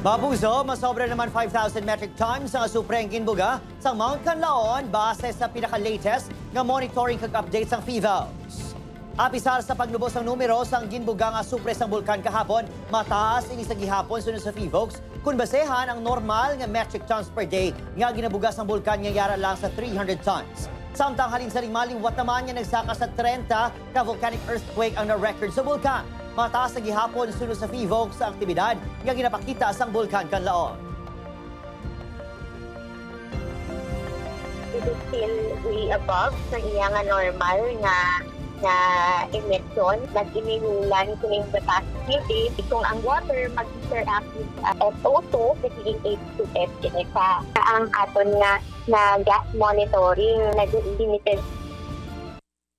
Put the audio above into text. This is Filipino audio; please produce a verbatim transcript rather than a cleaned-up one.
Mapuso, masobra naman five thousand metric tons ang asupre ang ginabuga sa Mount Kanlaon base sa pinaka-latest nga monitoring kag updates ang PHIVOLCS. Apisar sa pagnubos ng numero sa ginabuga nga asupre sa bulkan kahapon, mataas ini sa gihapon sunod sa PHIVOLCS kung basehan ang normal nga metric tons per day nga ginabuga sa bulkan nga yara lang sa three hundred tons. Samtang halin sa maliwat naman nga nagsaka sa thirty ka volcanic earthquake ang na-record sa bulkan. Mataas sa gihapon sunod sa PHIVOLCS sa aktibidad nga ginapakita sa bulkan Kanlaon. It is still way above sa iya nga normal nga na emission. Nag-inilulan ko yung the past few days. Kung ang water mag-interact with uh, S O two, nag-i-H two S, pa ang aton nga na gas monitoring, nag-limited